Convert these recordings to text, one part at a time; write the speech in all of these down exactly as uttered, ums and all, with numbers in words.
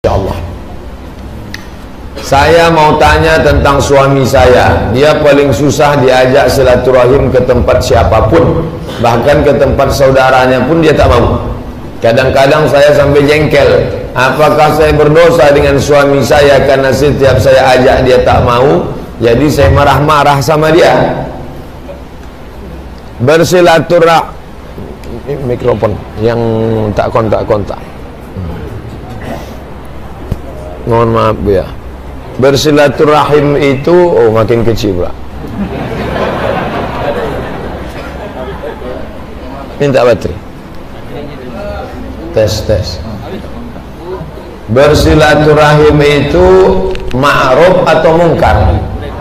Allah. Saya mau tanya tentang suami saya. Dia paling susah diajak silaturahim ke tempat siapapun, bahkan ke tempat saudaranya pun dia tak mau. Kadang-kadang saya sampai jengkel. Apakah saya berdosa dengan suami saya karena setiap saya ajak dia tak mau? Jadi saya marah-marah sama dia. Bersilaturahim, mikrofon yang tak kontak-kontak. Mohon maaf ya. Bersilaturahim itu oh makin kecil pula. Minta baterai. Tes tes. Bersilaturahim itu ma'ruf atau mungkar?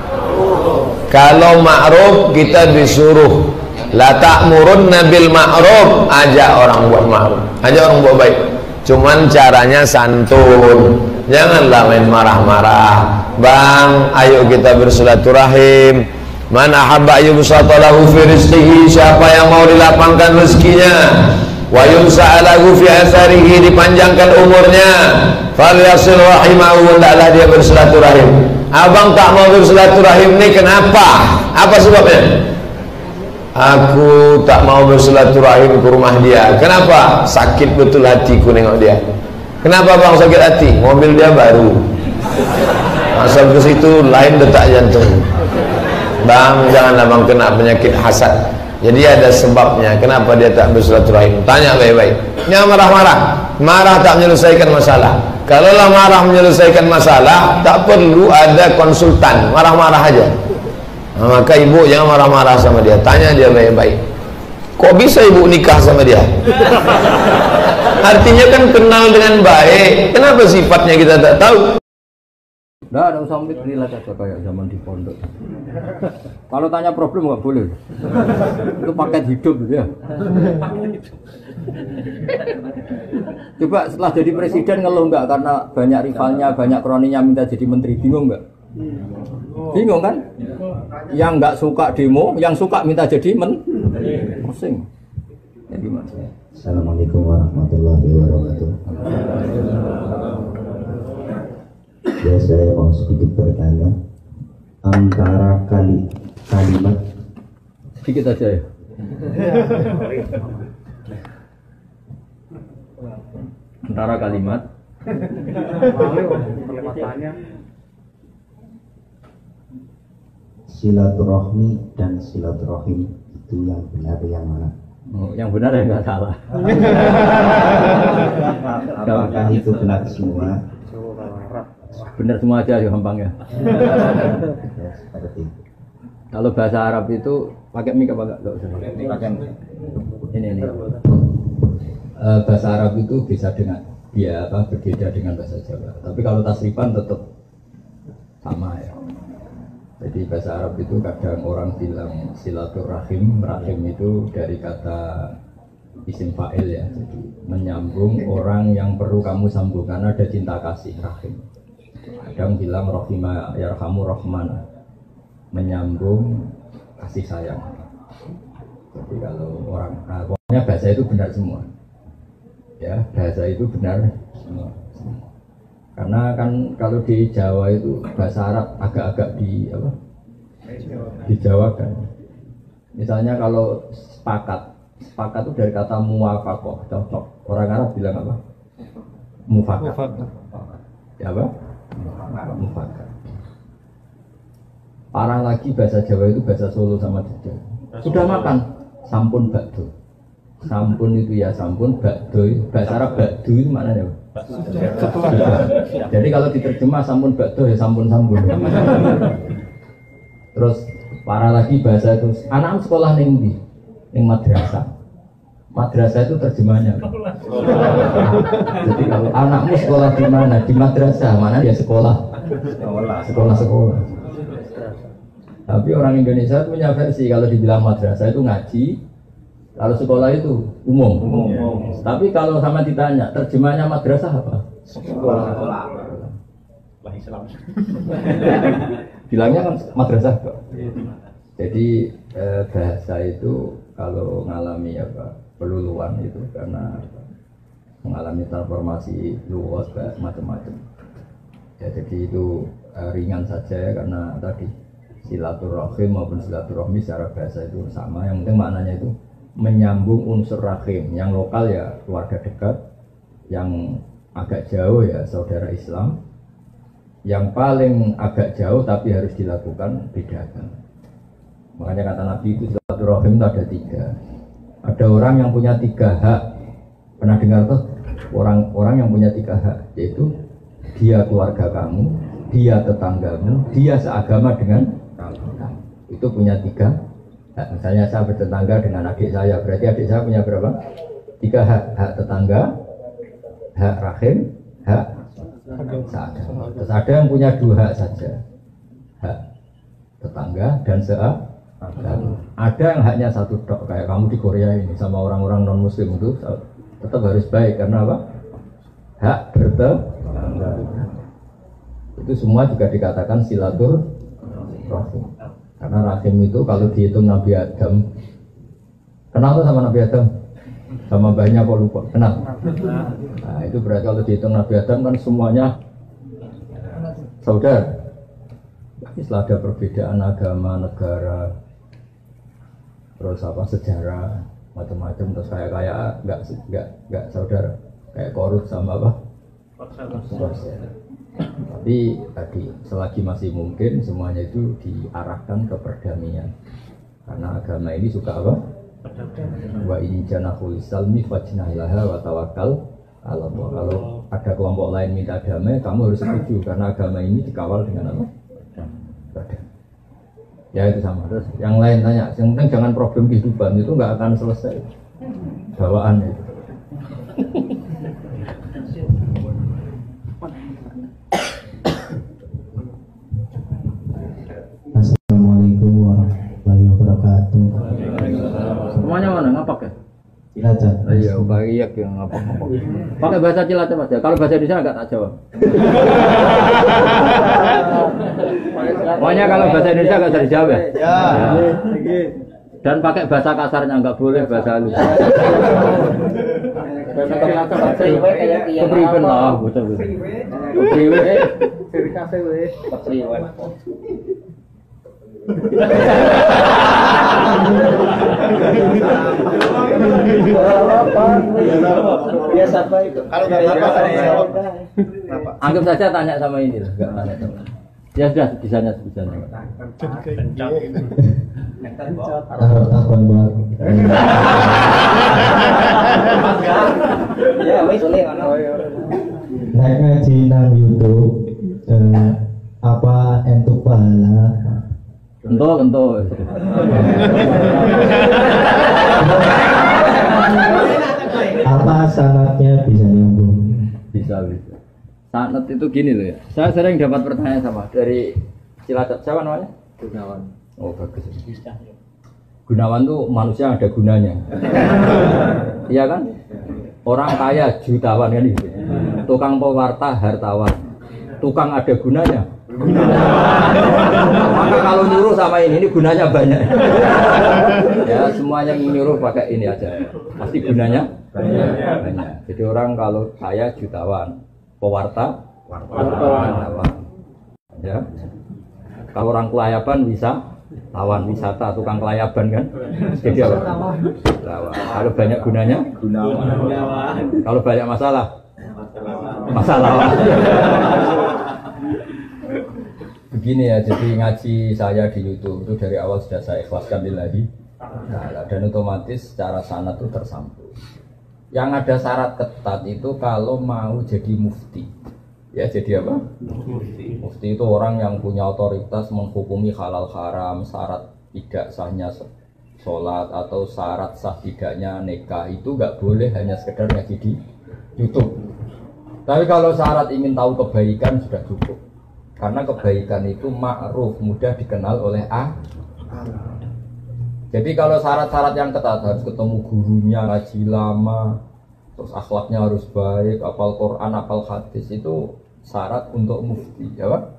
Kalau ma'ruf kita disuruh la ta'murunna bil ma'ruf, ajak orang buat ma'ruf, ajak orang buat baik. Cuman caranya santun. Janganlah main marah-marah. Bang, ayo kita bersilaturahim. Man ahabba yubsatalahu fi rizqihi, siapa yang mau dilapangkan rezekinya, wa yumsa'alahu fi atharihi, dipanjangkan umurnya, falyasil rahimahu, hendaklah dia bersilaturahim. Abang tak mau bersilaturahim nih, kenapa? Apa sebabnya? Aku tak mau bersilaturahim ke rumah dia. Kenapa? Sakit betul hatiku nengok dia. Kenapa bang sakit hati? Mobil dia baru. Masuk ke situ lain detak jantung. Bang, janganlah bang kena penyakit hasad. Jadi ada sebabnya. Kenapa dia tak bersilaturahim? Tanya baik-baik. Jangan marah-marah. Marah tak menyelesaikan masalah. Kalaulah marah menyelesaikan masalah, tak perlu ada konsultan. Marah-marah aja. Nah, maka ibu jangan marah-marah sama dia. Tanya dia baik-baik. Kok bisa ibu nikah sama dia? Artinya kan kenal dengan baik. Kenapa sifatnya kita tak tahu? Nah, ada sampai relax aja kayak zaman di pondok. Kalau tanya problem nggak boleh. Itu paket hidup ya. Coba setelah jadi presiden ngeluh nggak karena banyak rivalnya, banyak kroninya minta jadi menteri, bingung nggak? Bingung kan? Yang nggak suka demo, yang suka minta jadi menteri. Pusing. Ya gimana? Assalamualaikum warahmatullahi wabarakatuh. Ya, saya mau sedikit bertanya antara kali kalimat sedikit aja ya. Antara kalimat silaturahmi dan silaturahim itu yang benar yang mana? Oh, yang benar ya nggak salah. Apakah itu benar semua? Benar semua aja ya gampang ya. Ya, seperti itu. Kalau bahasa Arab itu pakai mik apa enggak? Enggak usah pakai mik. Ini ini. Uh, bahasa Arab itu bisa dengan dia apa berbeda dengan bahasa Jawa. Tapi kalau tasrifan tetap sama ya. Jadi bahasa Arab itu kadang orang bilang silaturahim, rahim itu dari kata isim fa'il ya. Jadi menyambung orang yang perlu kamu sambung karena ada cinta kasih, rahim. Kadang bilang rohima yarhamu rohman, menyambung kasih sayang. Jadi kalau orang, nah, pokoknya bahasa itu benar semua. Ya, bahasa itu benar semua. Karena kan kalau di Jawa itu bahasa Arab agak-agak di apa? Dijawakan. Misalnya kalau sepakat, sepakat itu dari kata muwafaqah, cocok. Orang Arab bilang apa? Mufakat. Ya apa? Mufakat. Parah lagi bahasa Jawa itu bahasa Solo sama Jogja. Sudah makan, sampun bakdo. Sampun itu ya sampun, bakdo bahasa Arab bakdo itu maknanya apa? Jadi kalau diterjemah sampun bakdo ya sampun-sampun. Terus parah lagi bahasa itu anak sekolah ning ndi? Ning madrasah. Madrasah itu terjemahnya. Jadi kalau anakmu sekolah di mana? Di madrasah, mana dia sekolah? Sekolah sekolah. Tapi orang Indonesia punya versi kalau dibilang madrasah itu ngaji. Kalau sekolah itu umum. umum. Tapi kalau sama ditanya, terjemahnya madrasah apa? Sekolah. Lah Islam. Bilangnya kan madrasah kok. Jadi eh, bahasa itu kalau ngalami apa peluluan itu karena mengalami transformasi luas macam-macam. jadi itu uh, ringan saja ya, karena tadi silaturahim maupun silaturahmi secara bahasa itu sama. Yang penting maknanya itu menyambung unsur rahim. Yang lokal ya keluarga dekat, yang agak jauh ya saudara Islam, yang paling agak jauh tapi harus dilakukan bedakan. Makanya kata Nabi itu silaturahim itu ada tiga. Ada orang yang punya tiga hak. Pernah dengar tuh orang-orang yang punya tiga hak, yaitu dia keluarga kamu, dia tetanggamu, dia seagama dengan kamu. Itu punya tiga hak. Misalnya saya bertetangga dengan adik saya, berarti adik saya punya berapa? Tiga hak. Hak tetangga, hak rahim, hak seagama. Terus ada yang punya dua hak saja, hak tetangga dan seagama. Ada yang haknya satu tok, kayak kamu di Korea ini sama orang-orang non muslim itu tetap harus baik karena apa? Hak bertetangga. Itu semua juga dikatakan silaturahim. Karena rahim itu kalau dihitung Nabi Adam, kenal tuh sama Nabi Adam? Sama banyak kok lupa, kenal? Nah itu berarti kalau dihitung Nabi Adam kan semuanya saudara. Setelah ada perbedaan agama, negara, terus apa sejarah, macam-macam, terus kayak kayak nggak nggak nggak saudara, kayak korup sama apa? Tapi tadi selagi masih mungkin semuanya itu diarahkan ke perdamaian. Karena agama ini suka apa? Wa in janahul salmi fajnahilaha wa tawakkal ala Allah. Kalau ada kelompok lain minta damai, kamu harus setuju karena agama ini dikawal dengan apa? Perdamaian. Ya itu sama. Terus yang lain tanya, yang penting jangan problem kehidupan, itu nggak akan selesai bawaan itu. Assalamualaikum warahmatullahi wabarakatuh. Semuanya mana ngapak ya? Cilacap. Iya, baik ya ngapak-ngapak. Pakai bahasa Cilacap aja. Kalau bahasa Indonesia enggak tak jawab. Pokoknya kalau bahasa Indonesia enggak bisa dijawab ya? Ya. Dan pakai bahasa kasarnya enggak boleh, bahasa halus. Bahasa kasar kayak kepriben lah, bocah bocah. Kepriben. Kafe we. Kepriben. Biasa apa itu? Kalau nggak apa-apa, anggap saja tanya sama ini lah, nggak tanya sama. Ya sudah, bisanya bisanya. Abang Bang. Ya, wis oleh ana. Naik ngaji nang YouTube, eh, apa entuk pahala? Entuk, entuk. Apa syaratnya bisa nyambung? Bisa, bisa. Sanat itu gini loh ya. Saya sering dapat pertanyaan sama dari Cilacap. Siapa namanya? Gunawan. Oh bagus. Gunawan tuh manusia ada gunanya. Iya kan? Orang kaya jutawan kan gitu. Tukang pewarta hartawan. Tukang ada gunanya. Maka kalau nyuruh sama ini, ini gunanya banyak. Ya semuanya nyuruh pakai ini aja. Pasti gunanya banyak. Jadi orang kalau kaya jutawan, pewarta wartawan. Ya. Kalau orang kelayaban bisa lawan wisata, tukang kelayaban kan. Jadi apa? Lawan. Kalau banyak gunanya, gunawan. Kalau banyak masalah, masalah. Begini ya, jadi ngaji saya di YouTube itu dari awal sudah saya ikhlaskan lillahi ta'ala, dan otomatis secara sanad itu tersambung. Yang ada syarat ketat itu kalau mau jadi mufti. Ya jadi apa? Mufti. Mufti itu orang yang punya otoritas menghukumi halal haram, syarat tidak sahnya sholat atau syarat sah tidaknya nikah itu nggak boleh hanya sekedar ngaji di YouTube. Tapi kalau syarat ingin tahu kebaikan sudah cukup. Karena kebaikan itu ma'ruf, mudah dikenal oleh A. Jadi kalau syarat-syarat yang ketat harus ketemu gurunya, ngaji lama, terus akhlaknya harus baik, hafal Quran, hafal hadis, itu syarat untuk mufti, ya Pak?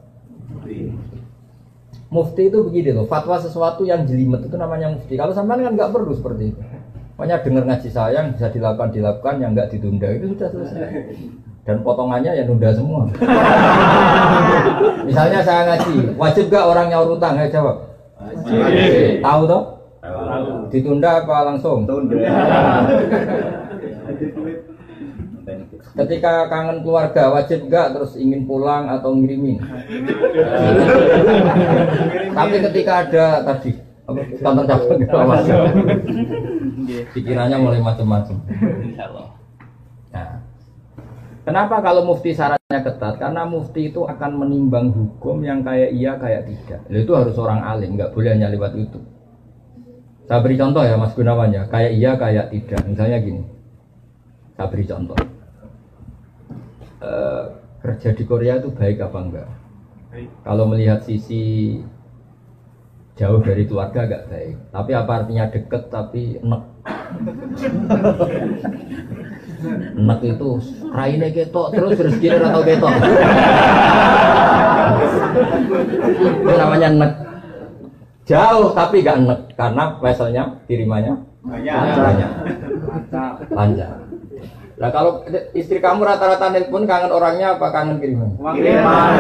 Mufti itu begini loh, fatwa sesuatu yang jelimet itu namanya mufti. Kalau sampean kan nggak perlu seperti itu. Makanya dengar ngaji saya yang bisa dilakukan dilakukan, yang nggak ditunda itu sudah selesai. dan potongannya ya nunda semua. Misalnya saya ngaji, wajib gak orang nyaur utang? Ayo jawab. Wajib. Tahu toh? Tahu. Ditunda apa langsung? Tunda. Ketika kangen keluarga wajib gak terus ingin pulang atau ngirimin? Tapi ketika ada tadi kantor cabang gitu pikirannya mulai macam-macam. Nah, kenapa kalau mufti syaratnya ketat? Karena mufti itu akan menimbang hukum yang kayak iya kayak tidak. Itu harus orang alim, nggak boleh hanya lewat YouTube. Saya beri contoh ya Mas Gunawan ya, kayak iya kayak tidak. Misalnya gini, saya beri contoh. E, kerja di Korea itu baik apa enggak? Baik. Kalau melihat sisi jauh dari keluarga agak baik. Tapi apa artinya deket tapi enek? Enek itu raine ketok terus rezeki ora tau ketok. Itu namanya enek. Jauh tapi gak enek karena weselnya kirimannya banyak. Lancar. Nah kalau istri kamu rata-rata nelpon kangen orangnya apa kangen kiriman? Kiriman.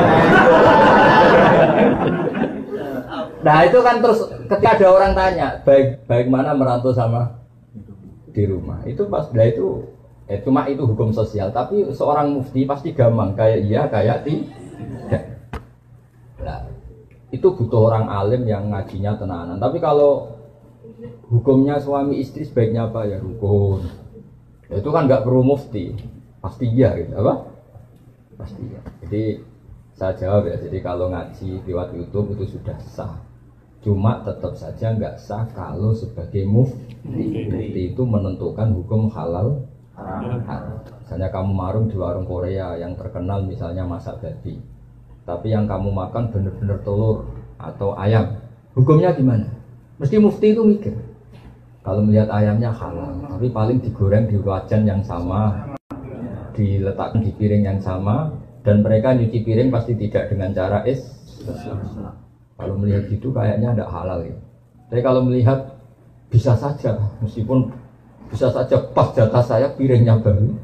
Nah itu kan terus ketika ada orang tanya baik baik mana merantau sama di rumah itu pas dah itu eh, cuma itu hukum sosial tapi seorang mufti pasti gampang kayak iya kayak tidak. Nah itu butuh orang alim yang ngajinya tenanan. Tapi kalau hukumnya suami istri sebaiknya apa ya rukun. Ya, itu kan nggak perlu mufti pasti iya gitu apa? Pasti ya. Jadi saya jawab ya. Jadi kalau ngaji lewat YouTube itu sudah sah. Cuma tetap saja nggak sah kalau sebagai mufti. Mufti itu menentukan hukum halal haram. Misalnya kamu marung di warung Korea yang terkenal misalnya masak babi, tapi yang kamu makan benar-benar telur atau ayam, hukumnya gimana? Mesti mufti itu mikir. Kalau melihat ayamnya halal, tapi paling digoreng di wajan yang sama, diletakkan di piring yang sama, dan mereka nyuci piring pasti tidak dengan cara es. Kalau melihat gitu kayaknya tidak halal ya. Tapi kalau melihat bisa saja, meskipun bisa saja pas jatah saya piringnya baru.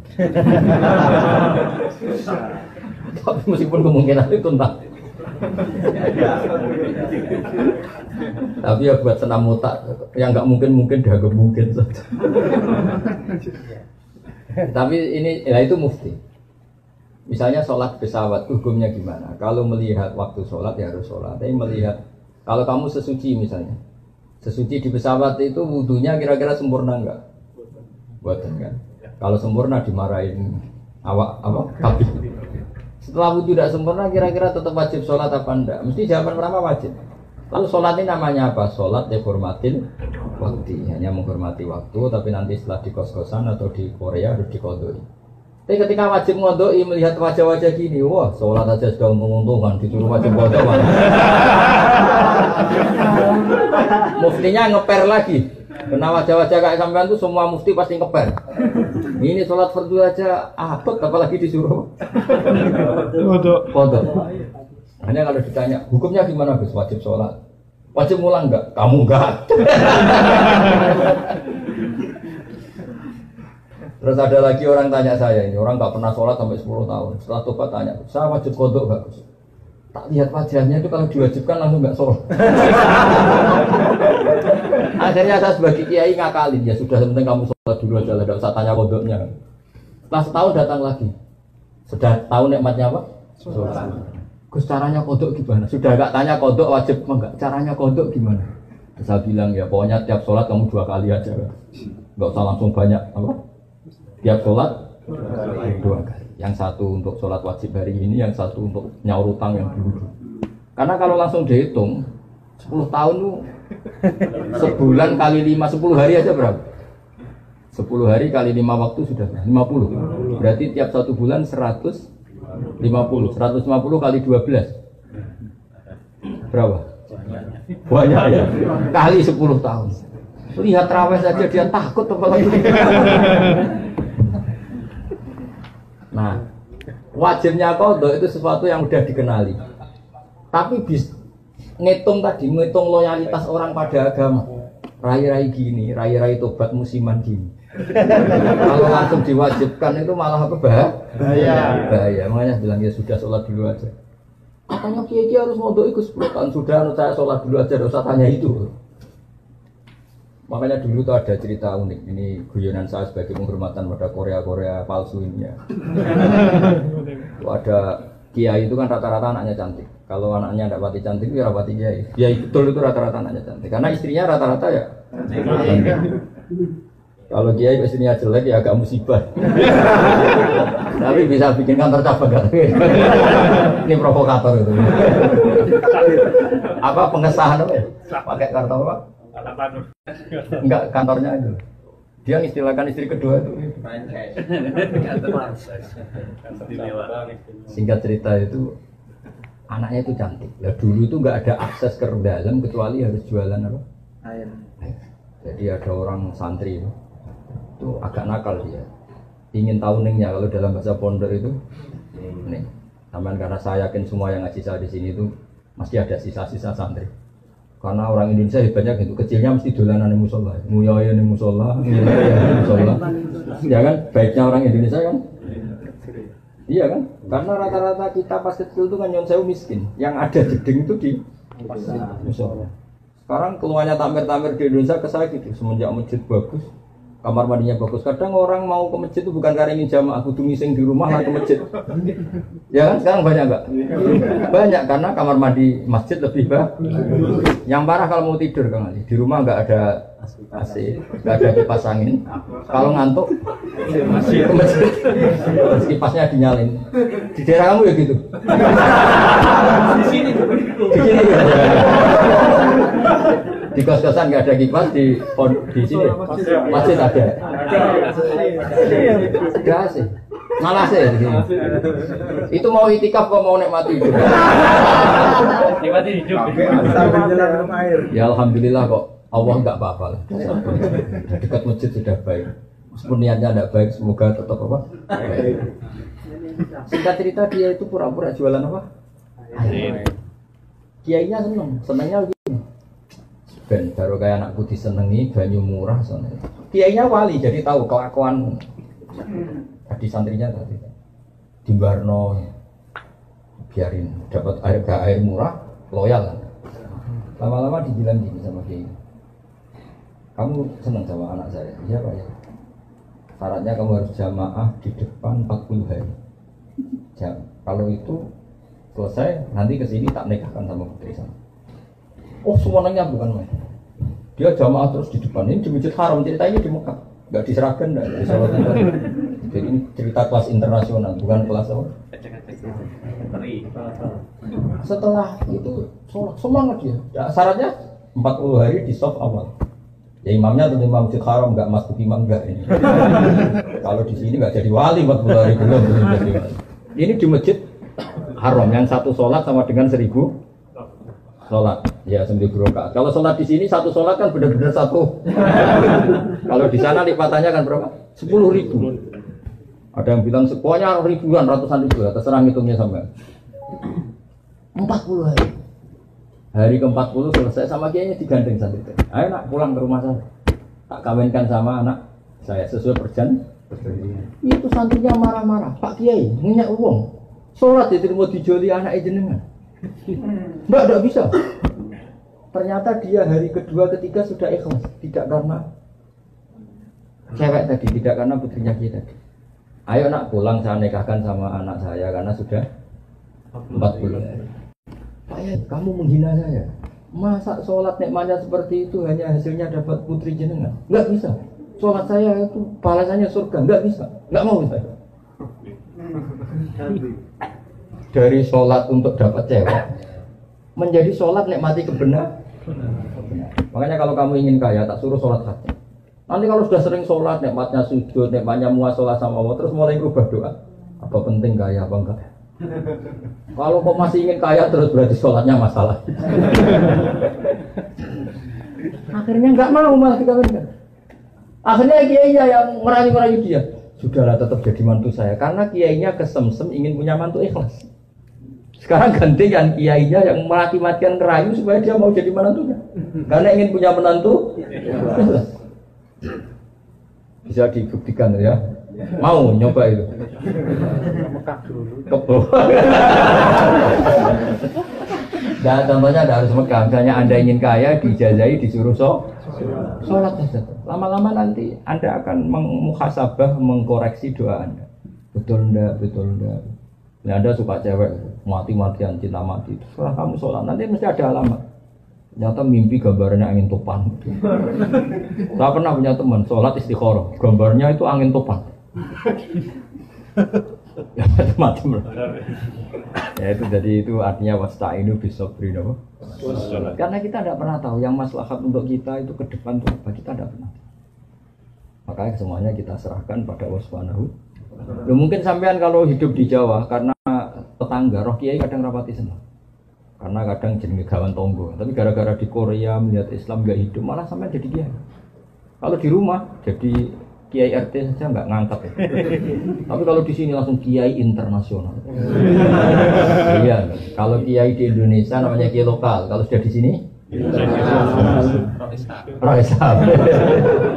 Tapi meskipun kemungkinan itu entah. Tapi ya buat senam otak yang nggak mungkin mungkin dah mungkin saja. Tapi ini ya itu mufti. Misalnya sholat pesawat hukumnya gimana? Kalau melihat waktu sholat ya harus sholat. Tapi melihat kalau kamu sesuci misalnya, sesuci di pesawat itu wudunya kira-kira sempurna enggak? Buatan kan? Kalau sempurna dimarahin awak apa? Kabin. Setelah wudu tidak sempurna kira-kira tetap wajib sholat apa enggak? Mesti jawaban pertama wajib. Lalu sholat ini namanya apa? Sholat dihormatin waktu, hanya menghormati waktu. Tapi nanti setelah di kos-kosan atau di Korea harus dikodoi. Tapi ketika wajib ngodoi melihat wajah-wajah gini, wah sholat aja sudah menguntungkan, disuruh wajib ngodoi. Muftinya ngeper lagi, karena wajah-wajah kayak sampean itu semua mufti pasti ngeper. Ini sholat fardu aja abot, apalagi disuruh kodok. Hanya kalau ditanya, hukumnya gimana Gus? Wajib sholat, wajib ngulang enggak? Kamu enggak. Terus ada lagi orang tanya saya ini, orang nggak pernah sholat sampai sepuluh tahun. Setelah tobat tanya, saya wajib kodok nggak? Tak lihat wajahnya itu kalau diwajibkan langsung nggak sholat. Akhirnya saya sebagai kiai ngakalin, ya sudah penting kamu sholat dulu aja lah, nggak usah tanya kodoknya. Setelah setahun datang lagi, sudah tahu nikmatnya apa? Sholat. Gus caranya kodok gimana? Sudah nggak tanya kodok wajib enggak? Caranya kodok gimana? Saya bilang ya pokoknya tiap sholat kamu dua kali aja, nggak usah langsung banyak apa? Tiap sholat dua kali. Yang satu untuk sholat wajib hari ini, yang satu untuk nyaur utang yang dulu. Karena kalau langsung dihitung sepuluh tahun tuh sebulan kali lima, sepuluh hari aja berapa? sepuluh hari kali lima waktu sudah lima puluh. Berarti tiap satu bulan seratus lima puluh. seratus lima puluh kali dua belas. Berapa? Banyak ya. Kali sepuluh tahun. Lihat raweh saja dia takut apalagi. Nah, wajibnya qadha itu sesuatu yang udah dikenali. Tapi bis ngitung tadi, ngitung loyalitas orang pada agama. Rai-rai gini, rai-rai tobat musiman gini. Kalau langsung diwajibkan itu malah apa bahaya. Bahaya. Makanya bilang ya sudah sholat dulu aja. Katanya kiai harus mondok ikut sepuluh tahun sudah, saya sholat dulu aja, tidak usah tanya itu. Makanya dulu tuh ada cerita unik. Ini guyonan saya sebagai penghormatan pada Korea-Korea palsu ini ya. Ada kiai itu kan rata-rata anaknya cantik. Kalau anaknya tidak pati cantik, ya rapati kiai. Kiai betul itu rata-rata anaknya cantik. Karena istrinya rata-rata ya. Kalau kiai istrinya jelek ya agak musibah. Tapi bisa bikin kantor cabang kan? Ini provokator itu. Apa pengesahan apa? Pakai kartu apa? Enggak, kantornya itu. Dia istilahkan istri kedua itu. Singkat cerita itu anaknya itu cantik. Ya dulu itu enggak ada akses ke dalam kecuali harus jualan apa? Air. Jadi ada orang santri itu, itu agak nakal dia. Ingin tahu ningnya kalau dalam bahasa pondok itu nih. Taman karena saya yakin semua yang ngaji saya di sini itu masih ada sisa-sisa santri. Karena orang Indonesia hebatnya gitu, kecilnya mesti dolanan di musola, nguyaya di musola, nguyaya di musola. Ya kan, baiknya orang Indonesia kan? Iya kan? Karena rata-rata kita pas kecil itu kan nyon sewu miskin, yang ada jeding itu di musola. Sekarang keluarnya tamer-tamer di Indonesia ke saya gitu, semenjak masjid bagus, kamar mandinya bagus. Kadang orang mau ke masjid itu bukan karena ingin jamaah, kudu ngising di rumah lah ke masjid. Ya kan sekarang banyak enggak? Banyak karena kamar mandi masjid lebih bagus. Yang parah kalau mau tidur Kang Ali, di rumah enggak ada A C, enggak ada kipas angin. Kalau ngantuk ke masjid, kipasnya dinyalin. Di daerah kamu ya gitu. Di sini. Di sini. Di kos-kosan nggak ada kipas, di di sini masjid ada. Ada sih, malah sih. Itu mau itikaf kok mau nikmati hidup. Nikmati hidup. Ya alhamdulillah kok Allah nggak apa-apa lah. Dekat masjid sudah baik. Meskipun niatnya tidak baik, semoga tetap apa? Baik. Singkat cerita dia itu pura-pura jualan apa? Air. Kiainya seneng, senengnya begini. Ben baru kayak anakku disenengi banyu murah soalnya. Kiainya wali jadi tahu kelakuan tadi santrinya tadi di Barno biarin dapat air air murah loyal kan. Lama-lama dibilang gini sama kiai. Kamu senang sama anak saya? Iya Pak ya. Syaratnya kamu harus jamaah di depan empat puluh hari. Jam. Kalau itu selesai nanti kesini tak nikahkan sama putri saya. Oh semuanya bukan main. Dia jamaah terus di depan ini di Masjid Haram, cerita ini di Mekah, nggak di Seragen, nggak di Solo. Jadi ini cerita kelas internasional, bukan kelas apa? Setelah itu sholat semangat dia. Ya, syaratnya empat puluh hari di soft awal. Ya imamnya tentu imam Masjid Haram, nggak masuk imam nggak ini. Kalau di sini nggak jadi wali empat puluh hari belum belum jadi wali. Ini di Masjid Haram yang satu sholat sama dengan seribu sholat, ya sembilan rakaat. Kalau sholat di sini satu sholat kan benar-benar satu. Kalau di sana lipatannya kan berapa? Sepuluh ribu. Ada yang bilang semuanya ribuan, ratusan ribu. Terserah ngitungnya sampai. Empat puluh hari. Hari ke empat puluh selesai sama kiainya digandeng santri. Ayo nak pulang ke rumah saya. Tak kawinkan sama anak saya sesuai perjanjian. Itu santrinya marah-marah. Pak Kiai, minyak uang. Sholat diterima dijoli anak jenengan. Mbak, tidak bisa. Ternyata dia hari kedua, ketiga sudah ikhlas. Tidak karena cewek tadi, tidak karena putrinya kita tadi. Ayo nak pulang saya nikahkan sama anak saya karena sudah empat puluh. Pak ya, kamu menghina saya. Masa sholat nikmatnya seperti itu hanya hasilnya dapat putri jenengan? Enggak bisa. Sholat saya itu balasannya surga. Enggak bisa. Enggak mau saya. Dari sholat untuk dapat cewek menjadi sholat nikmati kebenaran. Makanya kalau kamu ingin kaya tak suruh sholat hati. Nanti kalau sudah sering sholat nikmatnya sujud, nikmatnya muasalah sama Allah terus mulai berubah doa. Apa penting kaya apa enggak? Kalau kok masih ingin kaya terus berarti sholatnya masalah. Akhirnya enggak mau malah dikawinkan. Akhirnya kiainya yang merayu-merayu dia. Sudahlah tetap jadi mantu saya karena kiainya kesemsem ingin punya mantu ikhlas. Sekarang ganti yang kiainya yang mati-matian ngerayu supaya dia mau jadi menantunya. Karena ingin punya menantu. Bisa dibuktikan ya. Mau nyoba itu. Kebo. Dan contohnya ada harus Mekah. Misalnya Anda ingin kaya, dijazahi, disuruh so, sholat saja. Lama-lama nanti Anda akan mengmuhasabah, mengkoreksi doa Anda. Betul enggak, betul enggak. Nah, Anda suka cewek, mati-matian, cinta mati. Setelah kamu sholat, nanti mesti ada alamat. Ternyata mimpi gambarnya angin topan. Saya pernah punya teman, sholat istikharah. Gambarnya itu angin topan. Ya macam-macam. Ya itu jadi itu artinya wasta'inu bisabri apa? Karena kita tidak pernah tahu yang maslahat untuk kita itu ke depan itu apa, kita tidak pernah. Makanya semuanya kita serahkan pada Allah Subhanahu. Loh, mungkin sampean kalau hidup di Jawa karena tetangga roh kiai kadang rapati senang. Karena kadang jenenge gawan tonggo, tapi gara-gara di Korea melihat Islam gak hidup malah sampean jadi kiai. Kalau di rumah jadi kiai R T saja nggak ngangkat ya. Tapi kalau di sini langsung kiai internasional. Iya, kalau kiai di Indonesia namanya kiai lokal, kalau sudah di sini Roisab.